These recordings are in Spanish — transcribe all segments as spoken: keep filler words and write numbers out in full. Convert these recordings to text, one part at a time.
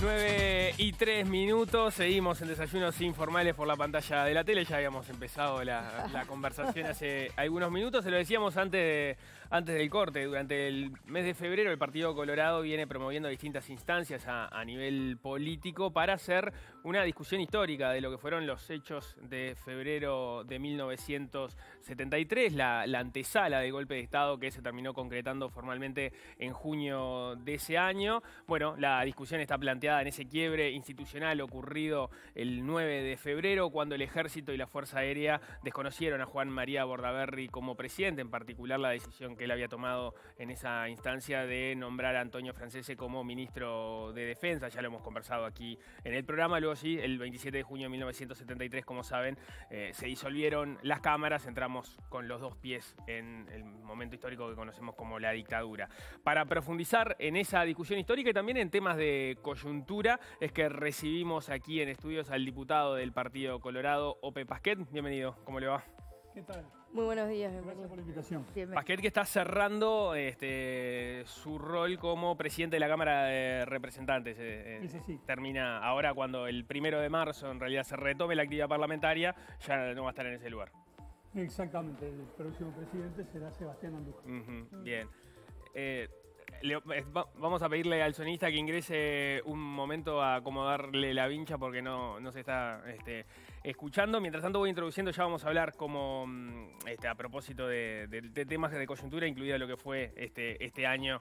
nueve y tres minutos, seguimos en Desayunos Informales por la pantalla de la tele. Ya habíamos empezado la, la conversación hace algunos minutos. Se lo decíamos antes, de, antes del corte. Durante el mes de febrero el Partido Colorado viene promoviendo distintas instancias a, a nivel político para hacer una discusión histórica de lo que fueron los hechos de febrero de mil novecientos setenta y tres, la, la antesala del golpe de Estado que se terminó concretando formalmente en junio de ese año. Bueno, la discusión está planteada en ese quiebre institucional ocurrido el nueve de febrero, cuando el Ejército y la Fuerza Aérea desconocieron a Juan María Bordaberry como presidente, en particular la decisión que él había tomado en esa instancia de nombrar a Antonio Francese como ministro de Defensa. Ya lo hemos conversado aquí en el programa. Luego sí, el veintisiete de junio de mil novecientos setenta y tres, como saben, eh, se disolvieron las cámaras, entramos con los dos pies en el momento histórico que conocemos como la dictadura. Para profundizar en esa discusión histórica y también en temas de coyuntura, es que recibimos aquí en estudios al diputado del Partido Colorado, Ope Pasquet. Bienvenido, ¿cómo le va? ¿Qué tal? Muy buenos días, bienvenido. Gracias por la invitación. Bienvenido. Pasquet, que está cerrando este, su rol como presidente de la Cámara de Representantes. Eh, Sí, sí, sí. Termina ahora, cuando el primero de marzo en realidad se retome la actividad parlamentaria, ya no va a estar en ese lugar. Exactamente, el próximo presidente será Sebastián Andújar. Ujú, bien. Eh, le- eh, va- vamos a pedirle al sonista que ingrese un momento a acomodarle la vincha porque no, no se está este, escuchando. Mientras tanto voy introduciendo, ya vamos a hablar como mm, este, a propósito de, de- de temas de coyuntura, incluida lo que fue este, este año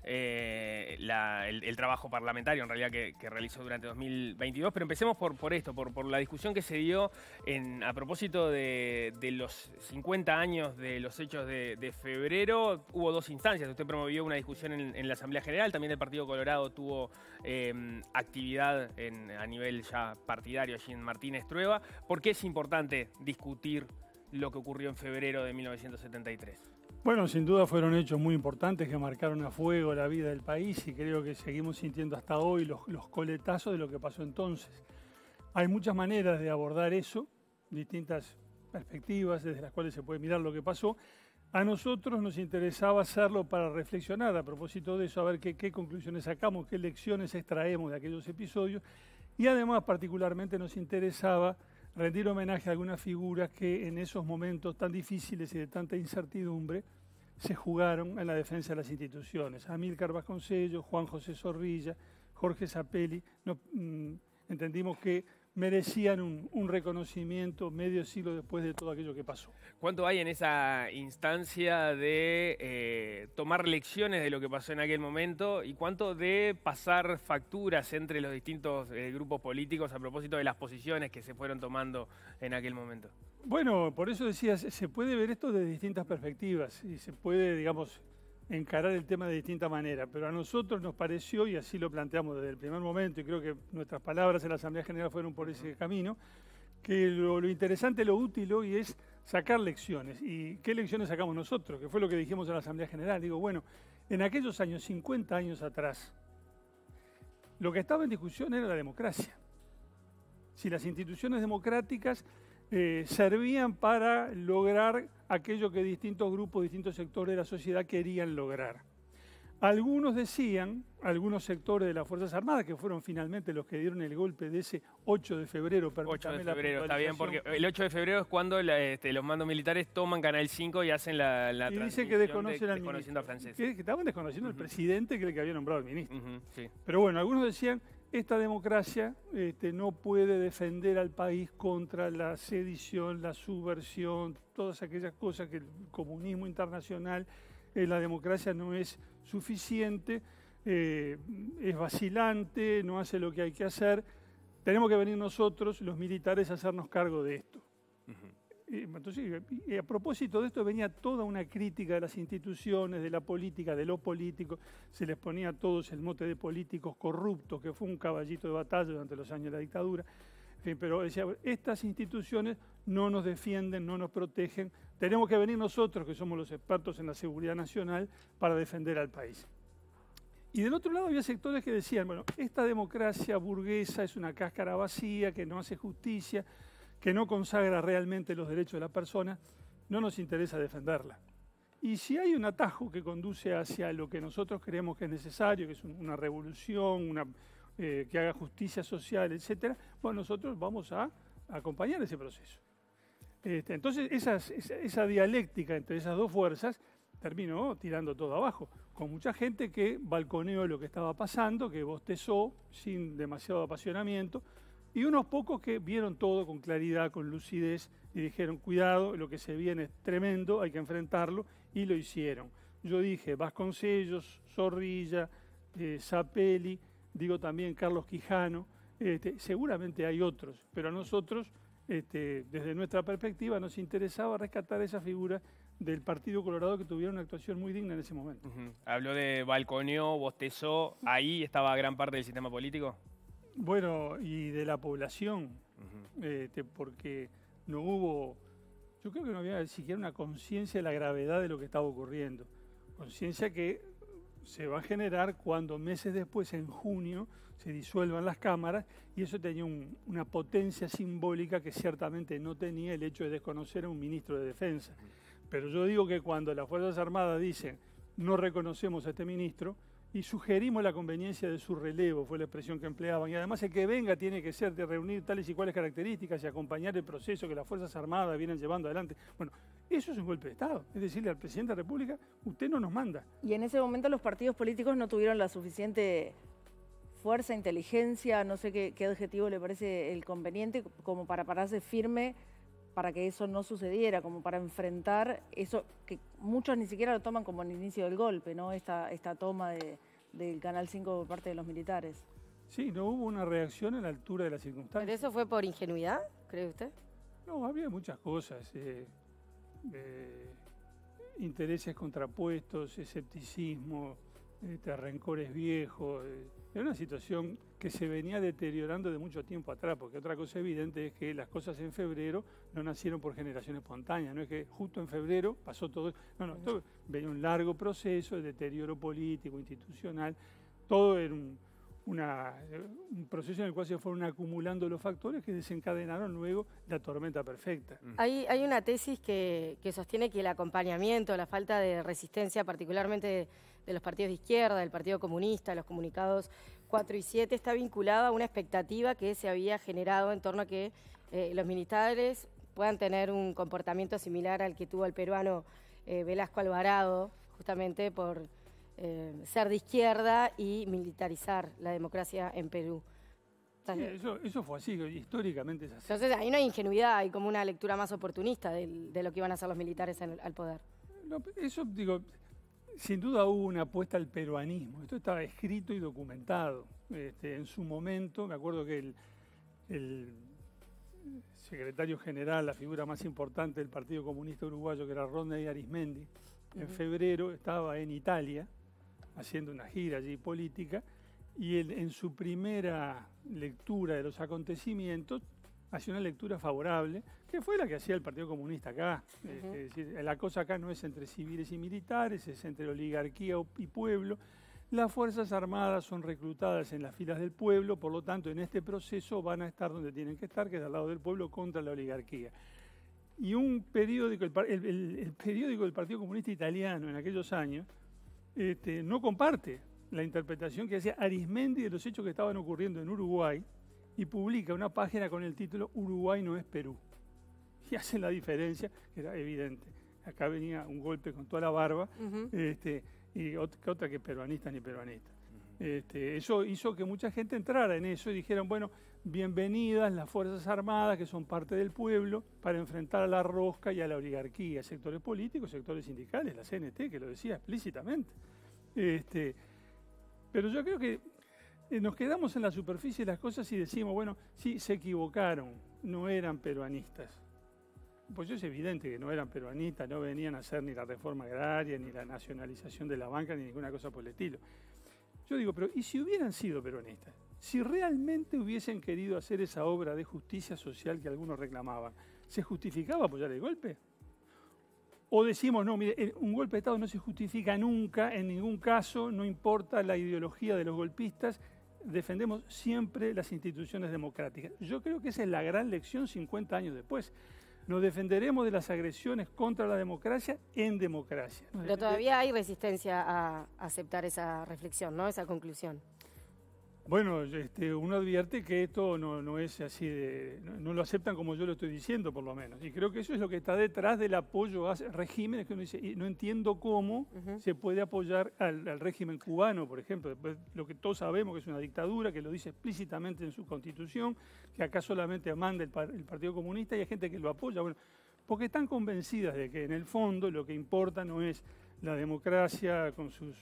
eh, la- el, el trabajo parlamentario en realidad que, que realizó durante dos mil veintidós. Pero empecemos por, por esto, por, por la discusión que se dio en, a propósito de, de los cincuenta años de los hechos de, de febrero. Hubo dos instancias. Usted promovió una discusión en, en la Asamblea General, también el Partido Colorado tuvo eh, actividad en, a nivel ya partidario allí en Martínez Trueba. ¿Por qué es importante discutir lo que ocurrió en febrero de mil novecientos setenta y tres? Bueno, sin duda fueron hechos muy importantes que marcaron a fuego la vida del país y creo que seguimos sintiendo hasta hoy los, los coletazos de lo que pasó entonces. Hay muchas maneras de abordar eso, distintas perspectivas desde las cuales se puede mirar lo que pasó. A nosotros nos interesaba hacerlo para reflexionar a propósito de eso, a ver qué, qué conclusiones sacamos, qué lecciones extraemos de aquellos episodios. Y además, particularmente, nos interesaba rendir homenaje a algunas figuras que en esos momentos tan difíciles y de tanta incertidumbre se jugaron en la defensa de las instituciones. Amílcar Vasconcellos, Juan José Zorrilla, Jorge Zapelli. No, mm, entendimos que merecían un, un reconocimiento medio siglo después de todo aquello que pasó. ¿Cuánto hay en esa instancia de eh, tomar lecciones de lo que pasó en aquel momento y cuánto de pasar facturas entre los distintos eh, grupos políticos a propósito de las posiciones que se fueron tomando en aquel momento? Bueno, por eso decía, se se puede ver esto de distintas perspectivas y se puede, digamos, encarar el tema de distinta manera, pero a nosotros nos pareció, y así lo planteamos desde el primer momento, y creo que nuestras palabras en la Asamblea General fueron por ese camino, que lo, lo interesante, lo útil hoy es sacar lecciones. ¿Y qué lecciones sacamos nosotros? Que fue lo que dijimos en la Asamblea General. Digo, bueno, en aquellos años, cincuenta años atrás, lo que estaba en discusión era la democracia. Si las instituciones democráticas eh, servían para lograr aquello que distintos grupos, distintos sectores de la sociedad querían lograr. Algunos decían, algunos sectores de las Fuerzas Armadas, que fueron finalmente los que dieron el golpe de ese ocho de febrero. ocho de permítame la febrero, está bien, porque puntualización. el ocho de febrero es cuando la, este, los mandos militares toman Canal cinco y hacen la, la Y dice transmisión que desconocen de- al desconociendo ministro. a Francés. Que, que estaban desconociendo al presidente, que era el que había nombrado al ministro. Ujú, sí. Pero bueno, algunos decían, esta democracia este, no puede defender al país contra la sedición, la subversión, todas aquellas cosas que el comunismo internacional, eh, la democracia no es suficiente, eh, es vacilante, no hace lo que hay que hacer. Tenemos que venir nosotros, los militares, a hacernos cargo de esto. Ujú. Y, entonces, y a propósito de esto venía toda una crítica de las instituciones, de la política, de lo político. Se les ponía a todos el mote de políticos corruptos, que fue un caballito de batalla durante los años de la dictadura. En fin, pero decía, estas instituciones no nos defienden, no nos protegen. Tenemos que venir nosotros, que somos los expertos en la seguridad nacional, para defender al país. Y del otro lado había sectores que decían, bueno, esta democracia burguesa es una cáscara vacía, que no hace justicia, que no consagra realmente los derechos de la persona, no nos interesa defenderla. Y si hay un atajo que conduce hacia lo que nosotros creemos que es necesario, que es una revolución, una, eh, que haga justicia social, etcétera, bueno, nosotros vamos a, a acompañar ese proceso. Este, entonces, esas, esa, esa dialéctica entre esas dos fuerzas terminó tirando todo abajo, con mucha gente que balconeó lo que estaba pasando, que bostezó sin demasiado apasionamiento, y unos pocos que vieron todo con claridad, con lucidez, y dijeron, cuidado, lo que se viene es tremendo, hay que enfrentarlo, y lo hicieron. Yo dije, Vasconcellos, Zorrilla, eh, Zapelli, digo también Carlos Quijano, este, seguramente hay otros, pero a nosotros, este, desde nuestra perspectiva, nos interesaba rescatar esa figura del Partido Colorado que tuvieron una actuación muy digna en ese momento. Uh-huh. Habló de balconeó, bostezó, ahí estaba gran parte del sistema político. Bueno, y de la población, uh-huh. este, porque no hubo, yo creo que no había siquiera una conciencia de la gravedad de lo que estaba ocurriendo. Conciencia que se va a generar cuando meses después, en junio, se disuelvan las cámaras, y eso tenía un, una potencia simbólica que ciertamente no tenía el hecho de desconocer a un ministro de Defensa. Pero yo digo que cuando las Fuerzas Armadas dicen no reconocemos a este ministro y sugerimos la conveniencia de su relevo, fue la expresión que empleaban, y además el que venga tiene que ser de reunir tales y cuales características y acompañar el proceso que las Fuerzas Armadas vienen llevando adelante. Bueno, eso es un golpe de Estado, es decirle al presidente de la República, usted no nos manda. Y en ese momento los partidos políticos no tuvieron la suficiente fuerza, inteligencia, no sé qué, qué adjetivo le parece el conveniente, como para pararse firme para que eso no sucediera, como para enfrentar eso que muchos ni siquiera lo toman como el inicio del golpe, ¿no? Esta, esta toma de, del Canal cinco por parte de los militares. Sí, no hubo una reacción a la altura de las circunstancias. ¿Pero eso fue por ingenuidad, cree usted? No, había muchas cosas, eh, eh, intereses contrapuestos, escepticismo, este, rencores viejos. Eh, era una situación que se venía deteriorando de mucho tiempo atrás, porque otra cosa evidente es que las cosas en febrero no nacieron por generación espontánea, no es que justo en febrero pasó todo, no, no, todo, venía un largo proceso de deterioro político, institucional, todo era un, una, un proceso en el cual se fueron acumulando los factores que desencadenaron luego la tormenta perfecta. Hay, hay una tesis que, que sostiene que el acompañamiento, la falta de resistencia, particularmente de, de los partidos de izquierda, del Partido Comunista, los comunicados cuatro y siete, está vinculada a una expectativa que se había generado en torno a que eh, los militares puedan tener un comportamiento similar al que tuvo el peruano eh, Velasco Alvarado, justamente por eh, ser de izquierda y militarizar la democracia en Perú. Sí, eso, eso fue así, históricamente es así. Entonces ahí no hay ingenuidad, hay como una lectura más oportunista de, de lo que iban a hacer los militares en el, al poder. No, eso, digo, sin duda hubo una apuesta al peruanismo. Esto estaba escrito y documentado. Este, en su momento, me acuerdo que el, el secretario general, la figura más importante del Partido Comunista Uruguayo, que era Rodney Arismendi, uh-huh. en febrero estaba en Italia haciendo una gira allí política, y él, en su primera lectura de los acontecimientos hacía una lectura favorable, que fue la que hacía el Partido Comunista acá. Uh-huh. Es decir, la cosa acá no es entre civiles y militares, es entre oligarquía y pueblo. Las Fuerzas Armadas son reclutadas en las filas del pueblo, por lo tanto, en este proceso van a estar donde tienen que estar, que es al lado del pueblo, contra la oligarquía. Y un periódico, el, el, el, el periódico del Partido Comunista Italiano en aquellos años, este, no comparte la interpretación que hacía Arismendi de los hechos que estaban ocurriendo en Uruguay, y publica una página con el título Uruguay no es Perú. Y hacen la diferencia, que era evidente. Acá venía un golpe con toda la barba, uh-huh. este, y otra, otra que peruanista ni peruanista. Uh-huh. Este, eso hizo que mucha gente entrara en eso y dijeron, bueno, bienvenidas las Fuerzas Armadas, que son parte del pueblo, para enfrentar a la rosca y a la oligarquía, sectores políticos, sectores sindicales, la C N T, que lo decía explícitamente. Este, pero yo creo que nos quedamos en la superficie de las cosas y decimos, bueno, sí, se equivocaron, no eran peruanistas. Pues es evidente que no eran peruanistas, no venían a hacer ni la reforma agraria, ni la nacionalización de la banca, ni ninguna cosa por el estilo. Yo digo, pero ¿y si hubieran sido peronistas? Si realmente hubiesen querido hacer esa obra de justicia social que algunos reclamaban, ¿se justificaba apoyar el golpe? O decimos, no, mire, un golpe de Estado no se justifica nunca, en ningún caso, no importa la ideología de los golpistas, defendemos siempre las instituciones democráticas. Yo creo que esa es la gran lección cincuenta años después. Nos defenderemos de las agresiones contra la democracia en democracia. Pero todavía hay resistencia a aceptar esa reflexión, ¿no? Esa conclusión. Bueno, este, uno advierte que esto no, no es así, de, no, no lo aceptan como yo lo estoy diciendo, por lo menos. Y creo que eso es lo que está detrás del apoyo a regímenes que uno dice, y no entiendo cómo uh-huh. se puede apoyar al, al régimen cubano, por ejemplo. Después, lo que todos sabemos que es una dictadura, que lo dice explícitamente en su constitución, que acá solamente manda el, el Partido Comunista y hay gente que lo apoya. Bueno, porque están convencidas de que en el fondo lo que importa no es la democracia con sus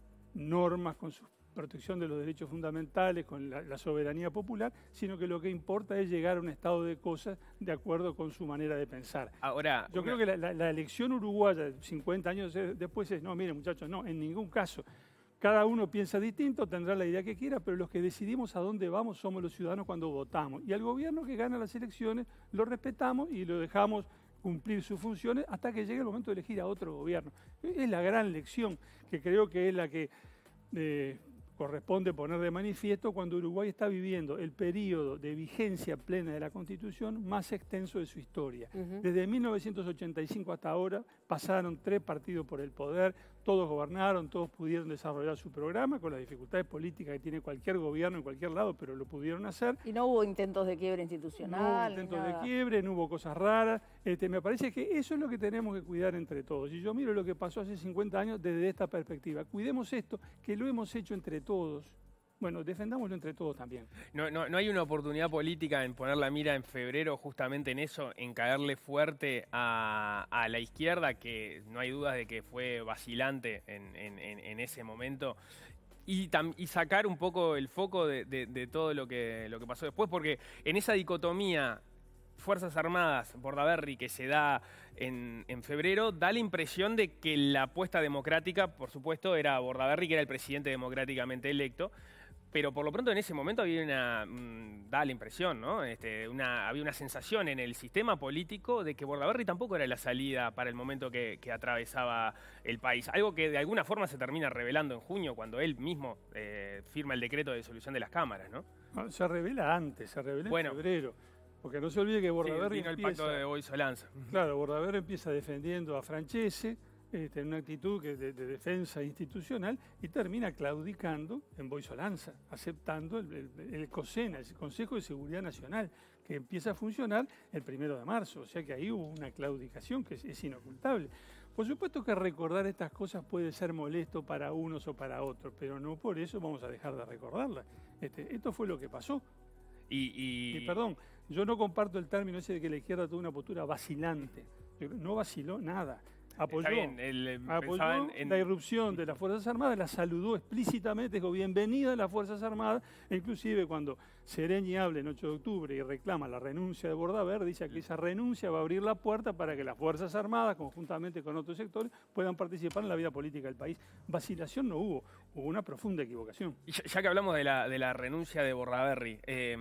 normas, con sus protección de los derechos fundamentales, con la, la soberanía popular, sino que lo que importa es llegar a un estado de cosas de acuerdo con su manera de pensar. Ahora, yo una... creo que la, la, la elección uruguaya, cincuenta años después, es, no, miren muchachos, no, en ningún caso. Cada uno piensa distinto, tendrá la idea que quiera, pero los que decidimos a dónde vamos somos los ciudadanos cuando votamos. Y al gobierno que gana las elecciones lo respetamos y lo dejamos cumplir sus funciones hasta que llegue el momento de elegir a otro gobierno. Es la gran lección que creo que es la que eh, corresponde poner de manifiesto cuando Uruguay está viviendo el periodo de vigencia plena de la Constitución más extenso de su historia. Uh-huh. Desde mil novecientos ochenta y cinco hasta ahora pasaron tres partidos por el poder, todos gobernaron, todos pudieron desarrollar su programa con las dificultades políticas que tiene cualquier gobierno en cualquier lado, pero lo pudieron hacer. Y no hubo intentos de quiebre institucional. No hubo intentos de quiebre, no hubo cosas raras. Este, me parece que eso es lo que tenemos que cuidar entre todos. Y yo miro lo que pasó hace cincuenta años desde esta perspectiva. Cuidemos esto, que lo hemos hecho entre todos. Bueno, defendámoslo entre todos también. No, no, no hay una oportunidad política en poner la mira en febrero justamente en eso, en caerle fuerte a, a la izquierda, que no hay dudas de que fue vacilante en, en, en ese momento, y, tam, y sacar un poco el foco de, de, de todo lo que, lo que pasó después, porque en esa dicotomía Fuerzas Armadas, Bordaberry, que se da en, en febrero, da la impresión de que la apuesta democrática, por supuesto, era Bordaberry, que era el presidente democráticamente electo, pero por lo pronto en ese momento había una, mmm, da la impresión, ¿no? Este, una, había una sensación en el sistema político de que Bordaberry tampoco era la salida para el momento que, que atravesaba el país. Algo que de alguna forma se termina revelando en junio, cuando él mismo eh, firma el decreto de disolución de las cámaras, ¿no? No, se revela antes, se revela bueno, en febrero. Porque no se olvide que Bordaberry sí, vino empieza... el pacto de Boy-Solanza. Claro, Bordaberry empieza defendiendo a Francese, Este, en una actitud que de, de defensa institucional y termina claudicando en Boy-Solanza, aceptando el, el, el COSENA, el Consejo de Seguridad Nacional, que empieza a funcionar el primero de marzo. O sea que ahí hubo una claudicación que es, es inocultable. Por supuesto que recordar estas cosas puede ser molesto para unos o para otros, pero no por eso vamos a dejar de recordarlas. Este, esto fue lo que pasó. Y, y... y perdón, yo no comparto el término ese de que la izquierda tuvo una postura vacilante. No vaciló nada. Apoyó, bien, el, apoyó en, en... la irrupción de las Fuerzas Armadas, la saludó explícitamente, dijo bienvenida a las Fuerzas Armadas, e inclusive cuando Sereñi habla el ocho de octubre y reclama la renuncia de Bordaberry, dice que esa renuncia va a abrir la puerta para que las Fuerzas Armadas, conjuntamente con otros sectores, puedan participar en la vida política del país. Vacilación no hubo, hubo una profunda equivocación. Y ya, ya que hablamos de la, de la renuncia de Bordaberry,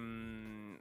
eh,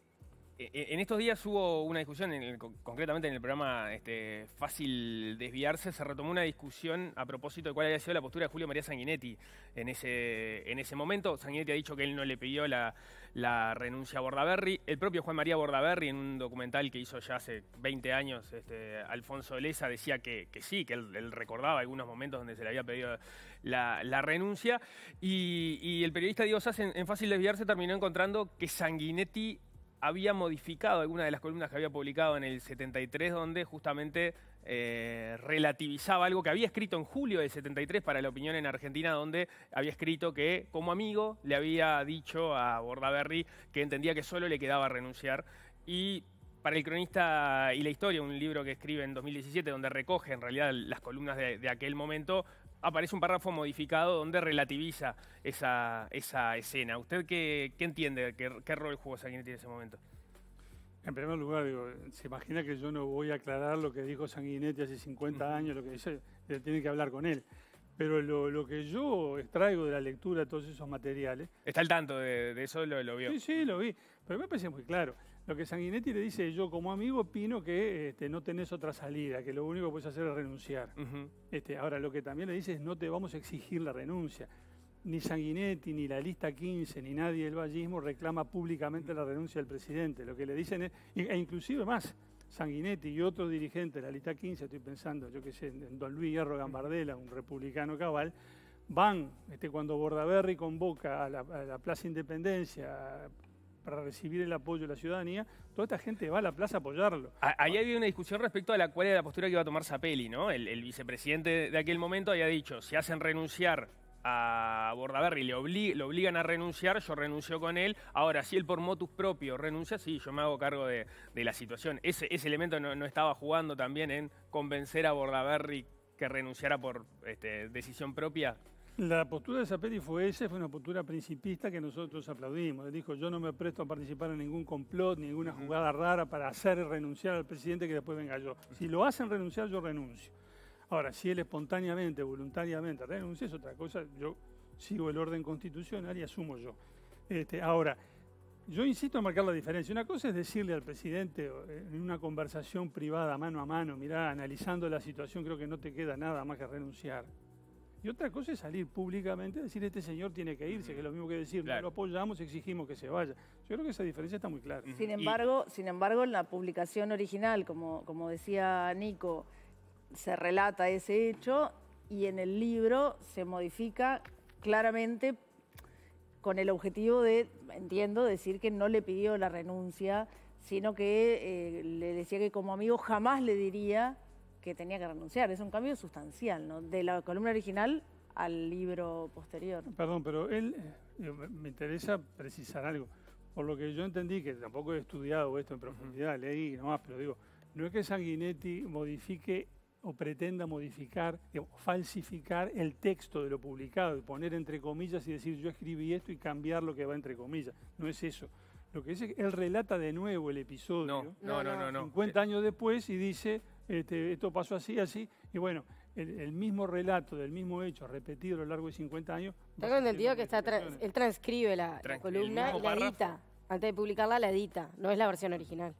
en estos días hubo una discusión, en el, concretamente en el programa este, Fácil Desviarse, se retomó una discusión a propósito de cuál había sido la postura de Julio María Sanguinetti en ese, en ese momento. Sanguinetti ha dicho que él no le pidió la, la renuncia a Bordaberry. El propio Juan María Bordaberry, en un documental que hizo ya hace veinte años, este, Alfonso Leza, decía que, que sí, que él, él recordaba algunos momentos donde se le había pedido la, la renuncia. Y, y el periodista Diego Sass en, en Fácil Desviarse terminó encontrando que Sanguinetti había modificado alguna de las columnas que había publicado en el setenta y tres, donde justamente eh, relativizaba algo que había escrito en julio del setenta y tres para La Opinión en Argentina, donde había escrito que como amigo le había dicho a Bordaberry que entendía que solo le quedaba renunciar. Y para El Cronista y la Historia, un libro que escribe en dos mil diecisiete, donde recoge en realidad las columnas de, de aquel momento, aparece un párrafo modificado donde relativiza esa, esa escena. ¿Usted qué, qué entiende? ¿Qué, qué rol jugó Sanguinetti en ese momento? En primer lugar, digo, se imagina que yo no voy a aclarar lo que dijo Sanguinetti hace cincuenta años, lo que dice, tiene que hablar con él. Pero lo, lo que yo extraigo de la lectura de todos esos materiales... ¿Está al tanto de, de eso? ¿Lo, lo vio? Sí, sí, lo vi. Pero me parece muy claro. Lo que Sanguinetti le dice, yo como amigo opino que este, no tenés otra salida, que lo único que puedes hacer es renunciar. Uh-huh. este, ahora, lo que también le dice es no te vamos a exigir la renuncia. Ni Sanguinetti, ni la lista quince, ni nadie del vallismo reclama públicamente la renuncia del presidente. Lo que le dicen es, e inclusive más, Sanguinetti y otros dirigentes de la lista quince, estoy pensando, yo qué sé, en Don Luis Hierro Gambardella, un republicano cabal, van, este, cuando Bordaberry convoca a la, a la Plaza Independencia para recibir el apoyo de la ciudadanía, toda esta gente va a la plaza a apoyarlo. Ahí había una discusión respecto a la cuál era la postura que iba a tomar Zapelli, ¿no? El, el vicepresidente de aquel momento había dicho, si hacen renunciar a Bordaberry, le obli lo obligan a renunciar, yo renuncio con él. Ahora, si él por motus propio renuncia, sí, yo me hago cargo de, de la situación. Ese, ese elemento no, no estaba jugando también en convencer a Bordaberry que renunciara por este, decisión propia. La postura de Zapelli fue esa, fue una postura principista que nosotros aplaudimos. Él dijo, yo no me presto a participar en ningún complot, ninguna jugada rara para hacer renunciar al presidente que después venga yo. Si lo hacen renunciar, yo renuncio. Ahora, si él espontáneamente, voluntariamente renuncia, es otra cosa. Yo sigo el orden constitucional y asumo yo. Este, ahora, yo insisto en marcar la diferencia. Una cosa es decirle al presidente en una conversación privada, mano a mano, mirá, analizando la situación, creo que no te queda nada más que renunciar. Y otra cosa es salir públicamente y decir, este señor tiene que irse, que es lo mismo que decir, claro, no lo apoyamos, exigimos que se vaya. Yo creo que esa diferencia está muy clara. Sin embargo, y... sin embargo en la publicación original, como, como decía Nico, se relata ese hecho y en el libro se modifica claramente con el objetivo de, entiendo, decir que no le pidió la renuncia, sino que eh, le decía que como amigo jamás le diría que tenía que renunciar. Es un cambio sustancial, ¿no? De la columna original al libro posterior. Perdón, pero él, eh, me interesa precisar algo. Por lo que yo entendí, que tampoco he estudiado esto en profundidad, uh-huh. leí nomás, pero digo, no es que Sanguinetti modifique o pretenda modificar, digamos, falsificar el texto de lo publicado y poner entre comillas y decir yo escribí esto y cambiar lo que va entre comillas. No es eso. Lo que dice es que él relata de nuevo el episodio. No, no, no, no. no. cincuenta años después y dice, este, esto pasó así, así. Y bueno, el, el mismo relato del mismo hecho repetido a lo largo de cincuenta años. Tengo entendido que está tra él transcribe la, Trans la columna y la edita. Antes de publicarla, la edita. No es la versión original.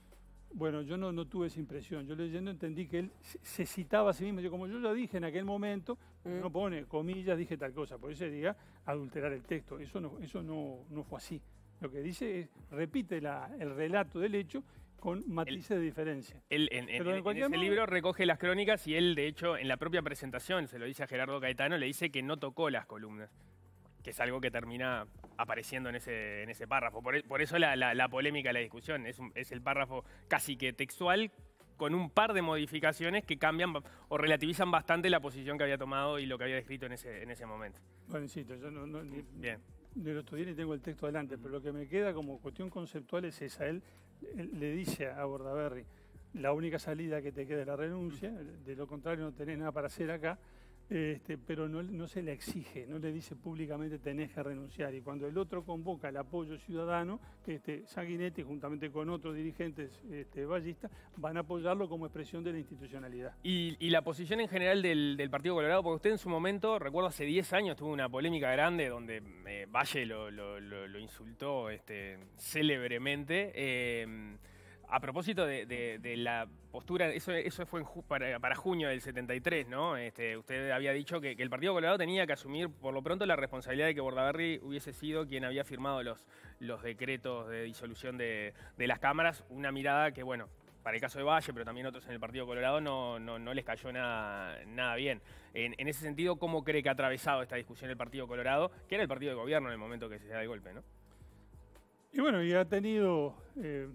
Bueno, yo no, no tuve esa impresión. Yo leyendo entendí que él se citaba a sí mismo. Yo, como yo ya dije en aquel momento, mm. no pone comillas, dije tal cosa. Por eso sería adulterar el texto. Eso no, eso no, no fue así. Lo que dice es, repite la, el relato del hecho con matices el, de diferencia. Él en, en, en, en ese modo, libro recoge las crónicas y él, de hecho, en la propia presentación, se lo dice a Gerardo Caetano, le dice que no tocó las columnas, que es algo que termina apareciendo en ese, en ese párrafo. Por, por eso la, la, la polémica, la discusión, es, un, es el párrafo casi que textual con un par de modificaciones que cambian o relativizan bastante la posición que había tomado y lo que había escrito en ese, en ese momento. Bueno, insisto, yo no... no ni, Bien. Yo lo estudié y tengo el texto adelante, pero lo que me queda como cuestión conceptual es esa. Él, él le dice a Bordaberry, la única salida que te queda es la renuncia, de lo contrario no tenés nada para hacer acá, este, pero no, no se le exige, no le dice públicamente tenés que renunciar. Y cuando el otro convoca el apoyo ciudadano, este, Sanguinetti, juntamente con otros dirigentes este, vallistas, van a apoyarlo como expresión de la institucionalidad. Y, y la posición en general del, del Partido Colorado, porque usted en su momento, recuerdo hace diez años, tuvo una polémica grande donde eh, Valle lo, lo, lo, lo insultó este, célebremente. Eh, A propósito de, de, de la postura, eso, eso fue en ju para, para junio del setenta y tres, ¿no? Este, usted había dicho que, que el Partido Colorado tenía que asumir por lo pronto la responsabilidad de que Bordaberry hubiese sido quien había firmado los, los decretos de disolución de, de las cámaras. Una mirada que, bueno, para el caso de Valle, pero también otros en el Partido Colorado, no, no, no les cayó nada, nada bien. En, en ese sentido, ¿cómo cree que ha atravesado esta discusión el Partido Colorado, que era el partido de gobierno en el momento que se da el golpe, ¿no? Y bueno, y ha tenido... Eh,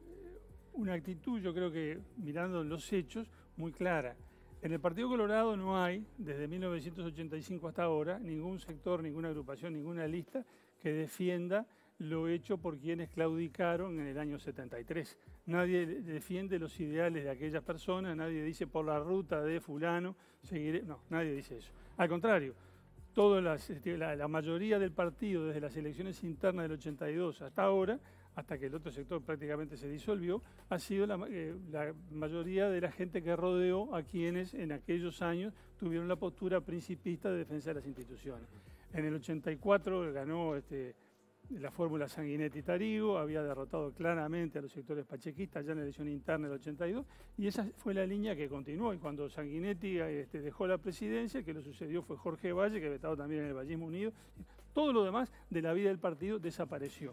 una actitud, yo creo que mirando los hechos, muy clara. En el Partido Colorado no hay, desde mil novecientos ochenta y cinco hasta ahora, ningún sector, ninguna agrupación, ninguna lista que defienda lo hecho por quienes claudicaron en el año setenta y tres. Nadie defiende los ideales de aquellas personas, nadie dice por la ruta de fulano, seguiré. No, nadie dice eso. Al contrario, todas las, la, la mayoría del partido, desde las elecciones internas del ochenta y dos hasta ahora, hasta que el otro sector prácticamente se disolvió, ha sido la, eh, la mayoría de la gente que rodeó a quienes en aquellos años tuvieron la postura principista de defensa de las instituciones. En el ochenta y cuatro ganó este, la fórmula Sanguinetti-Tarigo, había derrotado claramente a los sectores pachequistas ya en la elección interna del ochenta y dos, y esa fue la línea que continuó. Y cuando Sanguinetti este, dejó la presidencia, que lo sucedió fue Jorge Valle, que había estado también en el Vallismo Unido, todo lo demás de la vida del partido desapareció.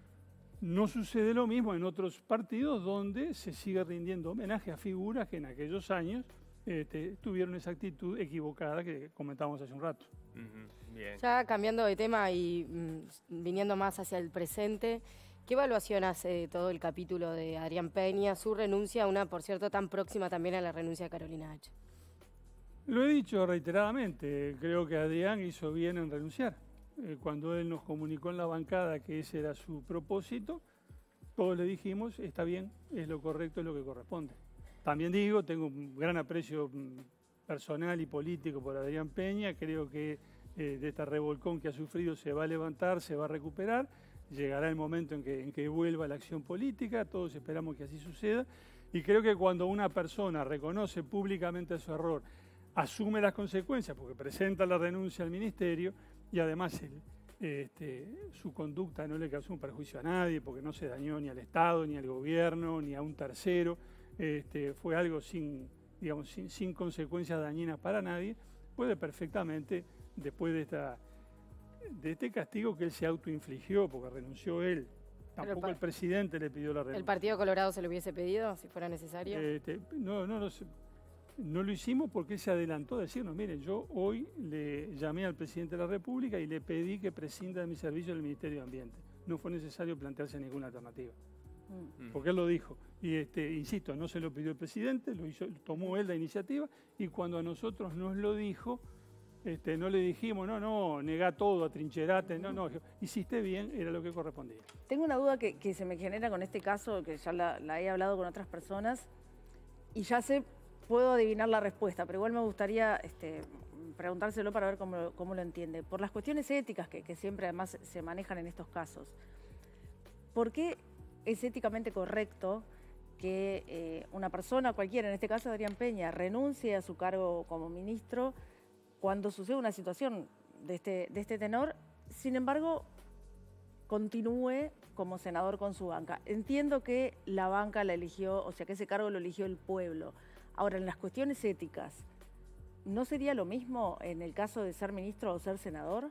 No sucede lo mismo en otros partidos donde se sigue rindiendo homenaje a figuras que en aquellos años este, tuvieron esa actitud equivocada que comentábamos hace un rato. Uh-huh. Bien. Ya cambiando de tema y mm, viniendo más hacia el presente, ¿qué evaluación hace de todo el capítulo de Adrián Peña, su renuncia, una por cierto tan próxima también a la renuncia de Carolina H? Lo he dicho reiteradamente, creo que Adrián hizo bien en renunciar. Eh, cuando él nos comunicó en la bancada que ese era su propósito, todos le dijimos, está bien, es lo correcto, es lo que corresponde. También digo, tengo un gran aprecio personal y político por Adrián Peña, creo que eh, de esta revolcón que ha sufrido se va a levantar, se va a recuperar, llegará el momento en que, en que vuelva la acción política, todos esperamos que así suceda, y creo que cuando una persona reconoce públicamente su error, asume las consecuencias, porque presenta la renuncia al ministerio, y además el, este, su conducta no le causó un perjuicio a nadie, porque no se dañó ni al Estado, ni al gobierno, ni a un tercero, este, fue algo sin, digamos, sin, sin consecuencias dañinas para nadie, puede perfectamente, después de, esta, de este castigo que él se autoinfligió, porque renunció él, tampoco el presidente le pidió la renuncia. ¿El Partido Colorado se lo hubiese pedido, si fuera necesario? Este, no, no, no sé. No lo hicimos porque él se adelantó a decirnos, miren, yo hoy le llamé al presidente de la República y le pedí que prescinda de mi servicio del Ministerio de Ambiente. No fue necesario plantearse ninguna alternativa. Mm. Porque él lo dijo. Y este, insisto, no se lo pidió el presidente, lo hizo, tomó él la iniciativa y cuando a nosotros nos lo dijo, este, no le dijimos, no, no, negá todo, atrincherate, no, no, hiciste bien, era lo que correspondía. Tengo una duda que, que se me genera con este caso, que ya la, la he hablado con otras personas y ya sé... Puedo adivinar la respuesta, pero igual me gustaría este, preguntárselo para ver cómo, cómo lo entiende. Por las cuestiones éticas que, que siempre además se manejan en estos casos, ¿por qué es éticamente correcto que eh, una persona cualquiera, en este caso Adrián Peña, renuncie a su cargo como ministro cuando sucede una situación de este, de este tenor, sin embargo, continúe como senador con su banca? Entiendo que la banca la eligió, o sea que ese cargo lo eligió el pueblo. Ahora, en las cuestiones éticas, ¿no sería lo mismo en el caso de ser ministro o ser senador?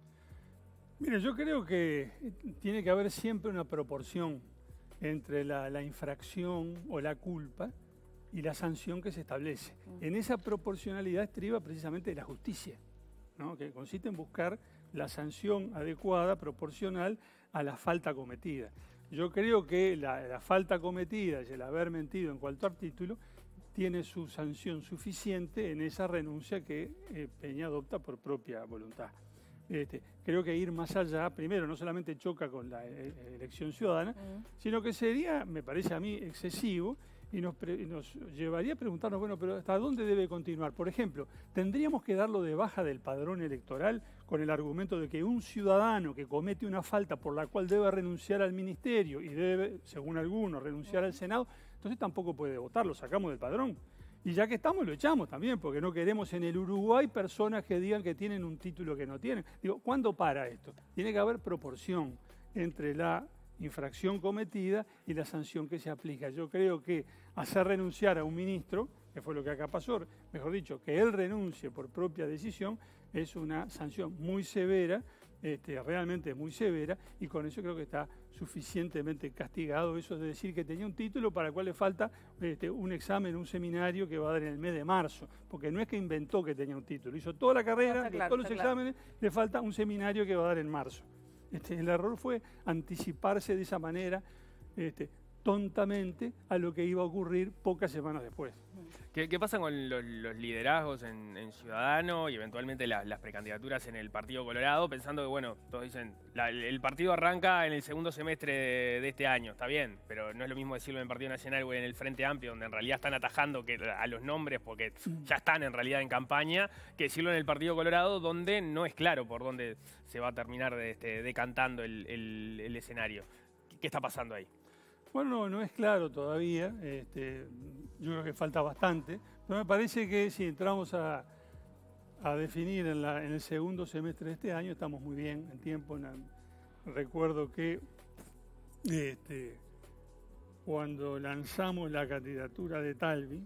Mire, yo creo que tiene que haber siempre una proporción entre la, la infracción o la culpa y la sanción que se establece. Mm. En esa proporcionalidad estriba precisamente la justicia, ¿no? Que consiste en buscar la sanción adecuada, proporcional a la falta cometida. Yo creo que la, la falta cometida y el haber mentido en cualquier título tiene su sanción suficiente en esa renuncia que eh, Peña adopta por propia voluntad. Este, creo que ir más allá, primero, no solamente choca con la eh, elección ciudadana, uh-huh. sino que sería, me parece a mí, excesivo y nos, pre, nos llevaría a preguntarnos, bueno, pero ¿hasta dónde debe continuar? Por ejemplo, ¿tendríamos que darlo de baja del padrón electoral con el argumento de que un ciudadano que comete una falta por la cual debe renunciar al ministerio y debe, según algunos, renunciar uh-huh. al Senado? Entonces tampoco puede votar, lo sacamos del padrón. Y ya que estamos, lo echamos también, porque no queremos en el Uruguay personas que digan que tienen un título que no tienen. Digo, ¿cuándo para esto? Tiene que haber proporción entre la infracción cometida y la sanción que se aplica. Yo creo que hacer renunciar a un ministro, que fue lo que acá pasó, mejor dicho, que él renuncie por propia decisión, es una sanción muy severa, este, realmente muy severa, y con eso creo que está suficientemente castigado eso de decir que tenía un título para el cual le falta este, un examen, un seminario que va a dar en el mes de marzo, porque no es que inventó que tenía un título, hizo toda la carrera, claro, todos los exámenes, claro. Le falta un seminario que va a dar en marzo. Este, el error fue anticiparse de esa manera, este, tontamente, a lo que iba a ocurrir pocas semanas después. ¿Qué, qué pasa con los, los liderazgos en, en Ciudadano y eventualmente la, las precandidaturas en el Partido Colorado? Pensando que, bueno, todos dicen, la, el partido arranca en el segundo semestre de, de este año, está bien, pero no es lo mismo decirlo en el Partido Nacional o en el Frente Amplio, donde en realidad están atajando que, a los nombres porque ya están en realidad en campaña, que decirlo en el Partido Colorado, donde no es claro por dónde se va a terminar de, este, decantando el, el, el escenario. ¿Qué, qué está pasando ahí? Bueno, no, no es claro todavía, este, yo creo que falta bastante, pero me parece que si entramos a, a definir en, la, en el segundo semestre de este año, estamos muy bien en tiempo. En, recuerdo que este, cuando lanzamos la candidatura de Talvi,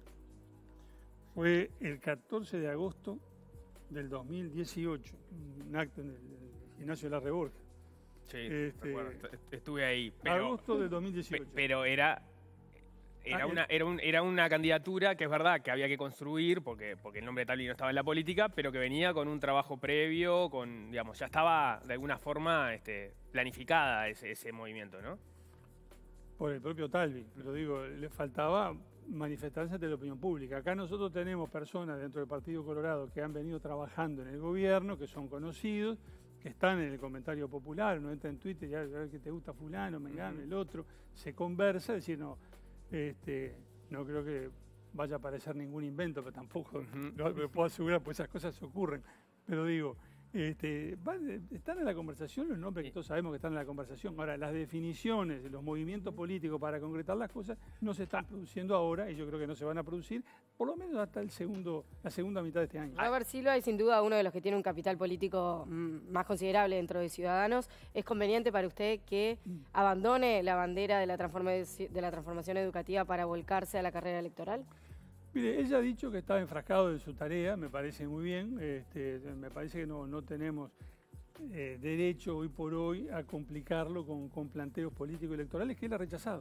fue el catorce de agosto del dos mil dieciocho, un acto en el, en el gimnasio de la Reborja. Sí, este, recuerdo, estuve ahí. Pero, agosto del dos mil dieciocho. Pero era Era Ah, una, eh, era, un- era una candidatura que es verdad que había que construir, porque, porque el nombre de Talvi no estaba en la política, pero que venía con un trabajo previo, con, digamos, ya estaba de alguna forma este, planificada ese, ese movimiento, ¿no? por el propio Talvi, pero digo, le faltaba manifestarse ante la opinión pública. Acá nosotros tenemos personas dentro del Partido Colorado que han venido trabajando en el gobierno, que son conocidos, que están en el comentario popular, uno entra en Twitter y a ver que te gusta fulano, mengano, el otro, se conversa, decir, no, este, no creo que vaya a aparecer ningún invento, pero tampoco Ujú. lo, lo puedo asegurar, pues esas cosas ocurren. Pero digo, este, van- están en la conversación los nombres que todos sabemos que están en la conversación. Ahora, las definiciones, los movimientos políticos para concretar las cosas no se están produciendo ahora y yo creo que no se van a producir, por lo menos hasta el segundo, la segunda mitad de este año. Robert Silva es sin duda uno de los que tiene un capital político mm, más considerable dentro de Ciudadanos. ¿Es conveniente para usted que abandone la bandera de la, transforma- de la transformación educativa para volcarse a la carrera electoral? Mire, ella ha dicho que estaba enfrascado en su tarea, me parece muy bien, este, me parece que no, no tenemos eh, derecho hoy por hoy a complicarlo con, con planteos políticos electorales que él ha rechazado.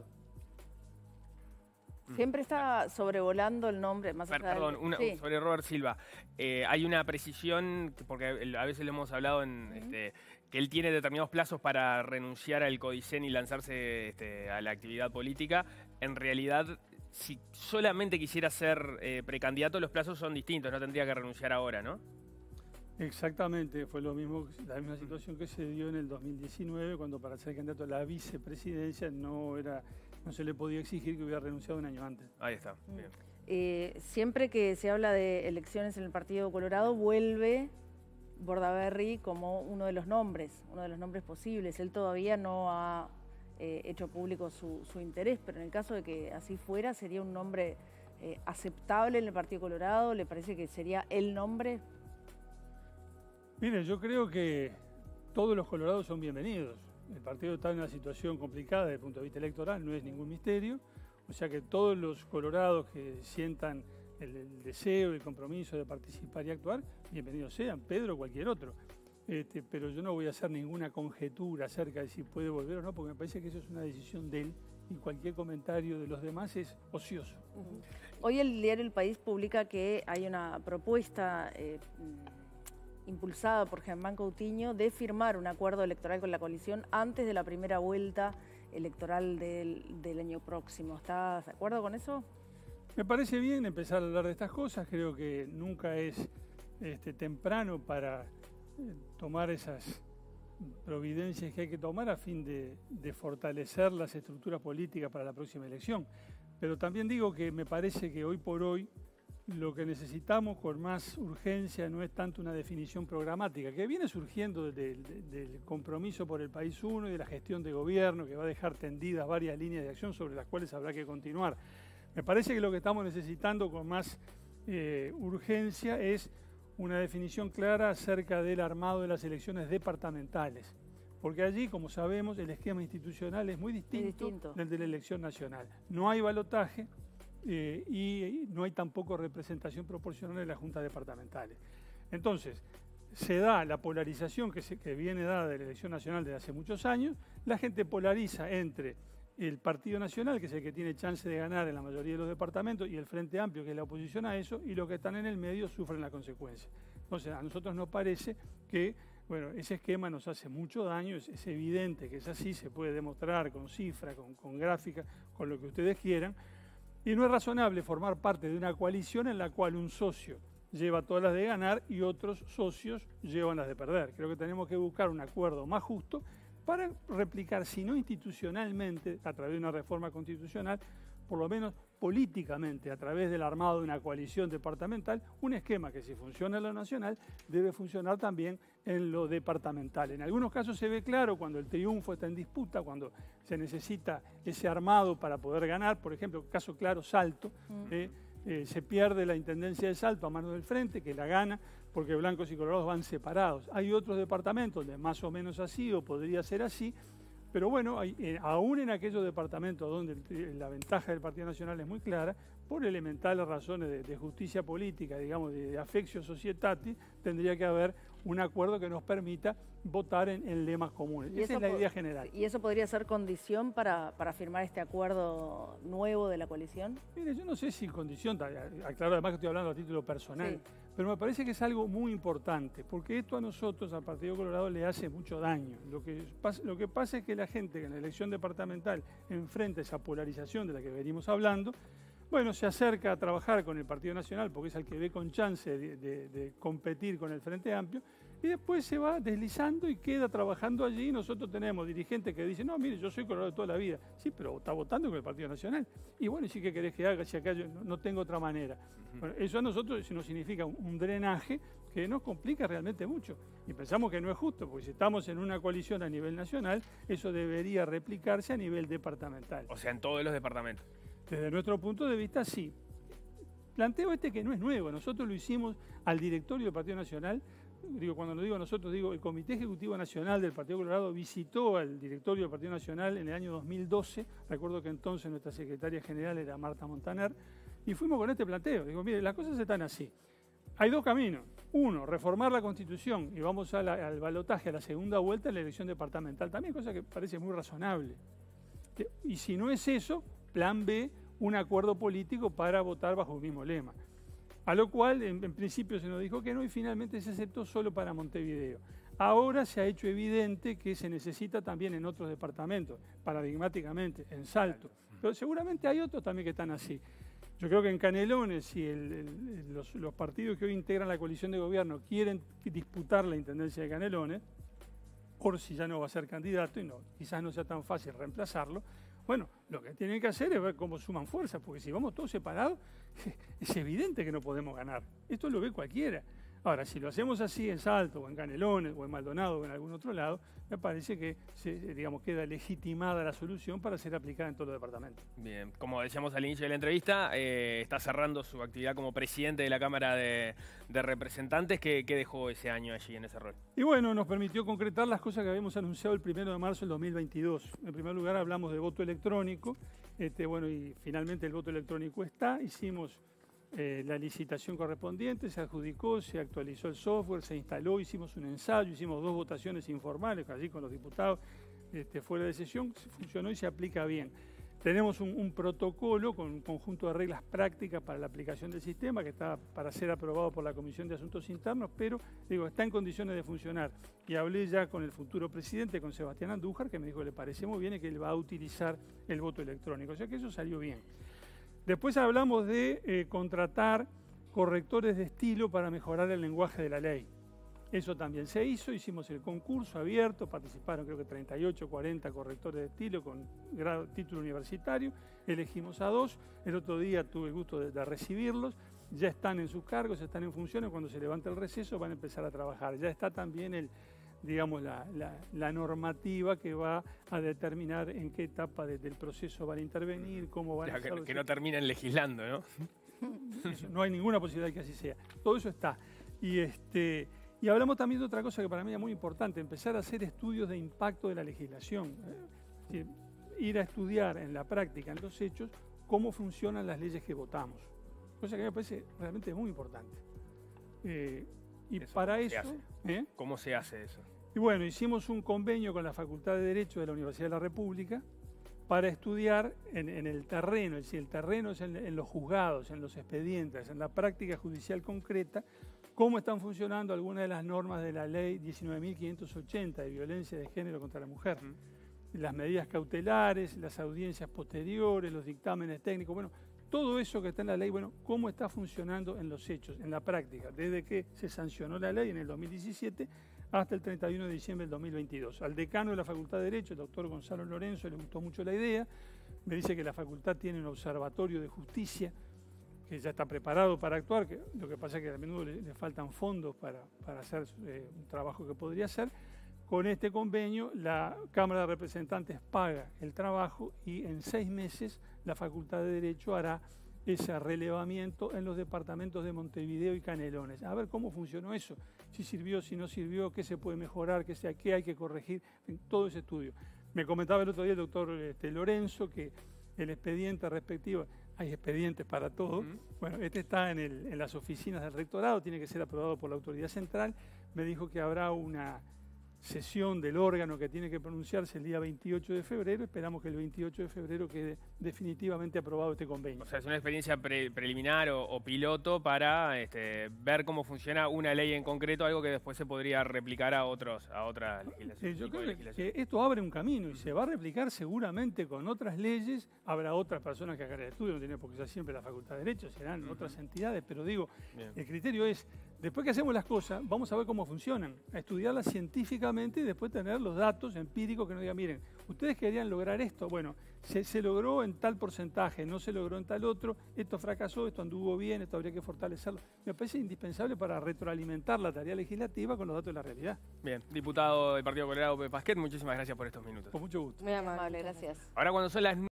Siempre está sobrevolando el nombre, más Per- allá del- Perdón, una- Sí. sobre Robert Silva. Eh, hay una precisión, porque el- a veces lo hemos hablado, en, este, que él tiene determinados plazos para renunciar al Codicen y lanzarse este, a la actividad política. En realidad, si solamente quisiera ser eh, precandidato, los plazos son distintos, no tendría que renunciar ahora, ¿no? Exactamente, fue lo mismo, la misma situación que se dio en el dos mil diecinueve, cuando para ser candidato a la vicepresidencia no, era, no se le podía exigir que hubiera renunciado un año antes. Ahí está. Bien. Eh, siempre que se habla de elecciones en el Partido Colorado, vuelve Bordaberry como uno de los nombres, uno de los nombres posibles. Él todavía no ha eh, hecho público su, su interés, pero en el caso de que así fuera, sería un nombre eh, aceptable en el Partido Colorado. ¿Le parece que sería el nombre? Mire, yo creo que todos los colorados son bienvenidos. El partido está en una situación complicada desde el punto de vista electoral, no es ningún misterio. O sea que todos los colorados que sientan el, el deseo, el compromiso de participar y actuar, bienvenidos sean, Pedro o cualquier otro. Este, pero yo no voy a hacer ninguna conjetura acerca de si puede volver o no, porque me parece que eso es una decisión de él y cualquier comentario de los demás es ocioso. Hoy el diario El País publica que hay una propuesta eh, impulsada por Germán Coutinho de firmar un acuerdo electoral con la coalición antes de la primera vuelta electoral del, del año próximo. ¿Estás de acuerdo con eso? Me parece bien empezar a hablar de estas cosas, creo que nunca es este, temprano para eh, tomar esas providencias que hay que tomar a fin de, de fortalecer las estructuras políticas para la próxima elección. Pero también digo que me parece que hoy por hoy lo que necesitamos con más urgencia no es tanto una definición programática, que viene surgiendo del, del, del compromiso por el País Uno y de la gestión de gobierno, que va a dejar tendidas varias líneas de acción sobre las cuales habrá que continuar. Me parece que lo que estamos necesitando con más eh, urgencia es una definición clara acerca del armado de las elecciones departamentales, porque allí, como sabemos, el esquema institucional es muy distinto, distinto. del de la elección nacional. No hay balotaje, Eh, y no hay tampoco representación proporcional en las juntas departamentales. Entonces, se da la polarización que, se, que viene dada de la elección nacional desde hace muchos años, la gente polariza entre el Partido Nacional, que es el que tiene chance de ganar en la mayoría de los departamentos, y el Frente Amplio, que es la oposición a eso, y los que están en el medio sufren la consecuencia. Entonces, a nosotros nos parece que bueno, ese esquema nos hace mucho daño, es, es evidente que es así, se puede demostrar con cifras, con, con gráficas, con lo que ustedes quieran. Y no es razonable formar parte de una coalición en la cual un socio lleva todas las de ganar y otros socios llevan las de perder. Creo que tenemos que buscar un acuerdo más justo para replicar, si no institucionalmente, a través de una reforma constitucional, por lo menos políticamente, a través del armado de una coalición departamental, un esquema que si funciona en lo nacional, debe funcionar también en lo departamental. En algunos casos se ve claro cuando el triunfo está en disputa, cuando se necesita ese armado para poder ganar, por ejemplo, caso claro, Salto, mm. eh, eh, se pierde la intendencia de Salto a mano del Frente, que la gana, porque blancos y colorados van separados. Hay otros departamentos donde más o menos así, o podría ser así, Pero bueno, hay, eh, aún en aquellos departamentos donde el, la ventaja del Partido Nacional es muy clara, por elementales razones de, de justicia política, digamos, de, de affectio societatis, tendría que haber un acuerdo que nos permita votar en, en lemas comunes. Esa es la idea general. ¿Y eso podría ser condición para, para firmar este acuerdo nuevo de la coalición? Mire, yo no sé si condición, aclaro además que estoy hablando a título personal, sí. Pero me parece que es algo muy importante, porque esto a nosotros, al Partido Colorado, le hace mucho daño. Lo que pasa, lo que pasa es que la gente que en la elección departamental enfrenta esa polarización de la que venimos hablando, bueno, se acerca a trabajar con el Partido Nacional porque es el que ve con chance de, de, de competir con el Frente Amplio, y después se va deslizando y queda trabajando allí. Nosotros tenemos dirigentes que dicen, no, mire, yo soy colorado toda la vida. Sí, pero está votando con el Partido Nacional. Y bueno, ¿y sí que querés que haga? Si acá yo no, no tengo otra manera. Uh-huh. Bueno, eso a nosotros nos significa un, un drenaje que nos complica realmente mucho. Y pensamos que no es justo, porque si estamos en una coalición a nivel nacional, eso debería replicarse a nivel departamental. O sea, en todos los departamentos. Desde nuestro punto de vista, sí. Planteo este que no es nuevo. Nosotros lo hicimos al directorio del Partido Nacional. Digo, cuando lo digo nosotros, digo, el Comité Ejecutivo Nacional del Partido Colorado visitó al directorio del Partido Nacional en el año dos mil doce. Recuerdo que entonces nuestra secretaria general era Marta Montaner. Y fuimos con este planteo. Digo, mire, las cosas están así. Hay dos caminos. Uno, reformar la Constitución y vamos a la, al balotaje, a la segunda vuelta en la elección departamental. También cosa que parece muy razonable. Y si no es eso, plan B, un acuerdo político para votar bajo el mismo lema. A lo cual, en, en principio se nos dijo que no y finalmente se aceptó solo para Montevideo. Ahora se ha hecho evidente que se necesita también en otros departamentos, paradigmáticamente, en Salto. Pero seguramente hay otros también que están así. Yo creo que en Canelones, si el, el, los, los partidos que hoy integran la coalición de gobierno quieren disputar la intendencia de Canelones, Orsi ya no va a ser candidato y no, quizás no sea tan fácil reemplazarlo. Bueno, lo que tienen que hacer es ver cómo suman fuerzas, porque si vamos todos separados, es evidente que no podemos ganar. Esto lo ve cualquiera. Ahora, si lo hacemos así en Salto, o en Canelones, o en Maldonado, o en algún otro lado, me parece que se, digamos, queda legitimada la solución para ser aplicada en todos los departamentos. Bien, como decíamos al inicio de la entrevista, eh, está cerrando su actividad como presidente de la Cámara de, de Representantes. ¿Qué, ¿Qué dejó ese año allí en ese rol? Y bueno, nos permitió concretar las cosas que habíamos anunciado el primero de marzo del dos mil veintidós. En primer lugar, hablamos de voto electrónico. Este, bueno, y finalmente el voto electrónico está. Hicimos Eh, la licitación correspondiente, se adjudicó, se actualizó el software, se instaló, hicimos un ensayo, hicimos dos votaciones informales allí con los diputados este, fuera de sesión, funcionó y se aplica bien. Tenemos un, un protocolo con un conjunto de reglas prácticas para la aplicación del sistema que está para ser aprobado por la Comisión de Asuntos Internos, pero digo, está en condiciones de funcionar. Y hablé ya con el futuro presidente, con Sebastián Andújar, que me dijo que le parece muy bien y que él va a utilizar el voto electrónico. O sea que eso salió bien. Después hablamos de eh, contratar correctores de estilo para mejorar el lenguaje de la ley. Eso también se hizo, hicimos el concurso abierto, participaron creo que treinta y ocho, cuarenta correctores de estilo con grado, título universitario, elegimos a dos, el otro día tuve el gusto de, de recibirlos, ya están en sus cargos, están en funciones, cuando se levante el receso van a empezar a trabajar. Ya está también el, digamos, la, la, la normativa que va a determinar en qué etapa de, del proceso van a intervenir, cómo van ya, a hacerlo. Que, que no terminen legislando, ¿no? Eso, no hay ninguna posibilidad de que así sea. Todo eso está. Y, este, y hablamos también de otra cosa que para mí es muy importante, empezar a hacer estudios de impacto de la legislación. ¿eh? Ir a estudiar en la práctica, en los hechos, cómo funcionan las leyes que votamos. Cosa que me parece realmente muy importante. Eh, y eso, para eso... ¿eh? ¿Cómo se hace eso? Y bueno, hicimos un convenio con la Facultad de Derecho de la Universidad de la República para estudiar en, en el terreno, es decir, el terreno es en, en los juzgados, en los expedientes, en la práctica judicial concreta, cómo están funcionando algunas de las normas de la ley diecinueve mil quinientos ochenta de violencia de género contra la mujer. Uh-huh. Las medidas cautelares, las audiencias posteriores, los dictámenes técnicos, bueno, todo eso que está en la ley, bueno, cómo está funcionando en los hechos, en la práctica, desde que se sancionó la ley en el dos mil diecisiete hasta el treinta y uno de diciembre del dos mil veintidós. Al decano de la Facultad de Derecho, el doctor Gonzalo Lorenzo, le gustó mucho la idea, me dice que la facultad tiene un observatorio de justicia que ya está preparado para actuar, que lo que pasa es que a menudo le, le faltan fondos para, para hacer eh, un trabajo que podría hacer. Con este convenio, la Cámara de Representantes paga el trabajo y en seis meses la Facultad de Derecho hará ese relevamiento en los departamentos de Montevideo y Canelones. A ver cómo funcionó eso, si sirvió, si no sirvió, qué se puede mejorar, qué, sea, qué hay que corregir, en todo ese estudio. Me comentaba el otro día el doctor este, Lorenzo que el expediente respectivo, hay expedientes para todo. Uh-huh. Bueno, este está en, el, en las oficinas del rectorado, tiene que ser aprobado por la autoridad central. Me dijo que habrá una sesión del órgano que tiene que pronunciarse el día veintiocho de febrero. Esperamos que el veintiocho de febrero quede definitivamente aprobado este convenio. O sea, es una experiencia pre preliminar o, o piloto para este, ver cómo funciona una ley en concreto, algo que después se podría replicar a otros a otras legislaciones. Eh, yo creo legislación. que esto abre un camino y se va a replicar seguramente con otras leyes. Habrá otras personas que hagan el estudio, no tiene por qué ser siempre la Facultad de Derecho, serán uh-huh. otras entidades, pero digo, Bien. el criterio es, después que hacemos las cosas, vamos a ver cómo funcionan, a estudiarlas científicamente y después tener los datos empíricos que nos digan, miren, ustedes querían lograr esto, bueno, se, se logró en tal porcentaje, no se logró en tal otro, esto fracasó, esto anduvo bien, esto habría que fortalecerlo. Me parece indispensable para retroalimentar la tarea legislativa con los datos de la realidad. Bien, diputado del Partido Colorado, Pepe Pasquet, muchísimas gracias por estos minutos. Con mucho gusto. Muy amable, gracias. Ahora cuando son las